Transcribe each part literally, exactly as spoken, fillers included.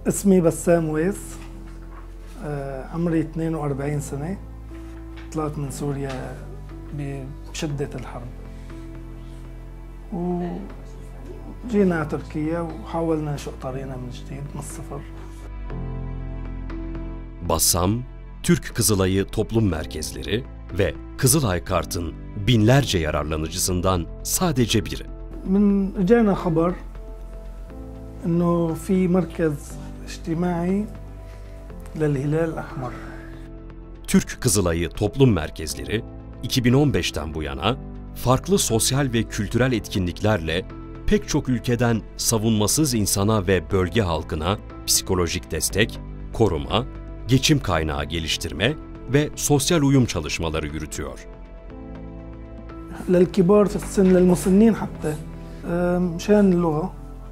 اسمي بسام ويس، عمري اثنين وأربعين سنة. طلعت من سوريا بشدة الحرب وجينا على تركيا وحاولنا نشق طريقنا من جديد من الصفر. Bassam, Türk Kızılay'ı toplum merkezleri ve Kızılay Kart'ın binlerce yararlanıcısından sadece biri. من اجانا خبر انه في مركز اجتماعي للهلال الأحمر. Türk Kızılay'ı toplum merkezleri iki bin on beşten bu yana farklı sosyal ve kültürel etkinliklerle pek çok ülkeden savunmasız insana ve bölge halkına psikolojik destek, koruma, geçim kaynağı geliştirme ve sosyal uyum çalışmaları yürütüyor. للكبار في السن للمسنين حتى مشان اللغة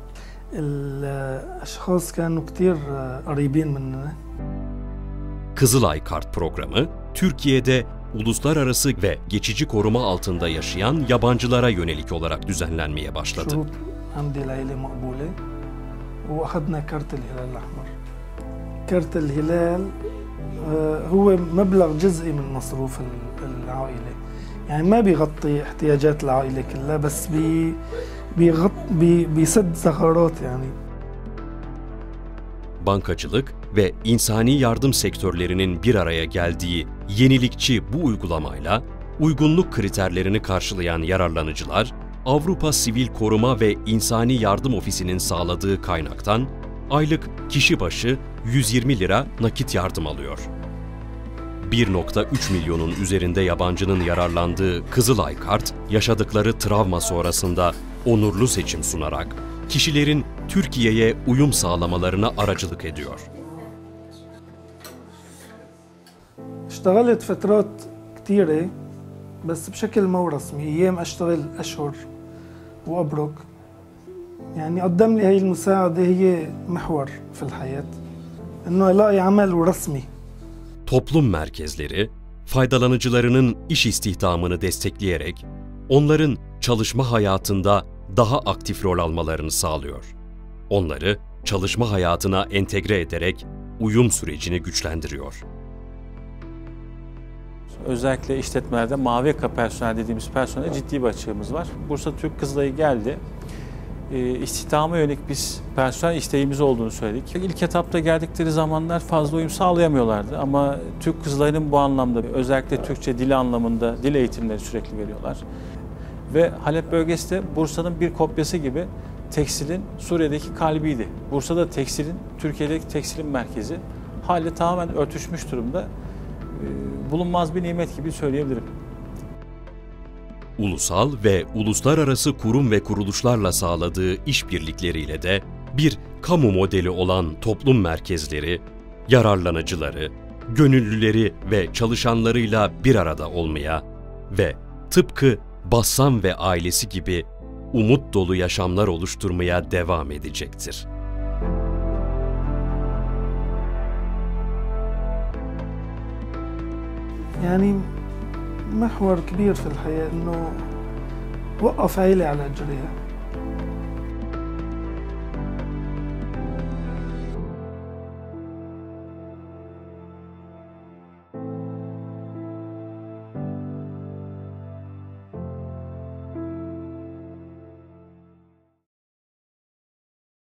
الأشخاص كانوا كتير قريبين مننا. Kızılay Kart programı, Türkiye'de uluslararası ve geçici koruma altında yaşayan yabancılara yönelik olarak düzenlenmeye başladı. عندي العيلة مقبولة وأخذنا كارت الهلال الأحمر. كارت الهلال هو مبلغ جزئي من مصروف العائلة، يعني ما بيغطي احتياجات العائلة كلها بس بي بيغط بي بيسد ثغرات يعني. Bankacılık ve insani yardım sektörlerinin bir araya geldiği yenilikçi bu uygulamayla uygunluk kriterlerini karşılayan yararlanıcılar, Avrupa Sivil Koruma ve İnsani Yardım Ofisi'nin sağladığı kaynaktan aylık kişi başı yüz yirmi lira nakit yardım alıyor. bir nokta üç milyonun üzerinde yabancının yararlandığı Kızılay Kart, yaşadıkları travma sonrasında onurlu seçim sunarak kişilerin Türkiye'ye uyum sağlamalarına aracılık ediyor. اشتغلت فترات كثيرة بس بشكل مو رسمي، أيام أشتغل أشهر وأبرك. يعني قدم لي هي المساعدة هي محور في الحياة، إنه ألاقي عمل ورسمي. Toplum merkezleri, faydalanıcılarının iş istihdamını destekleyerek onların çalışma hayatında daha aktif rol almalarını sağlıyor. Onları çalışma hayatına entegre ederek uyum sürecini güçlendiriyor. Özellikle işletmelerde mavi yaka personel dediğimiz personel ciddi bir açığımız var. Bursa Türk Kızılay'ı geldi. E, istihdama yönelik biz personel isteğimiz olduğunu söyledik. İlk etapta geldikleri zamanlar fazla uyum sağlayamıyorlardı ama Türk Kızılay'ın bu anlamda özellikle Türkçe dili anlamında dil eğitimleri sürekli veriyorlar. Ve Halep bölgesi de Bursa'nın bir kopyası gibi tekstilin Suriye'deki kalbiydi. Bursa'da tekstilin, Türkiye'deki tekstilin merkezi. Hali tamamen örtüşmüş durumda. Bulunmaz bir nimet gibi söyleyebilirim. Ulusal ve uluslararası kurum ve kuruluşlarla sağladığı işbirlikleriyle de bir kamu modeli olan toplum merkezleri, yararlanıcıları, gönüllüleri ve çalışanlarıyla bir arada olmaya ve tıpkı Bassam ve ailesi gibi umut dolu yaşamlar oluşturmaya devam edecektir. يعني محور كبير في الحياة إنه وقف عيلة على رجليها.